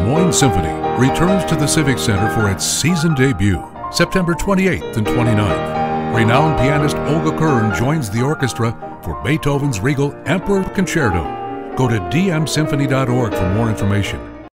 Moines Symphony returns to the Civic Center for its season debut, September 28th and 29th. Renowned pianist Olga Kern joins the orchestra for Beethoven's regal Emperor Concerto. Go to dmsymphony.org for more information.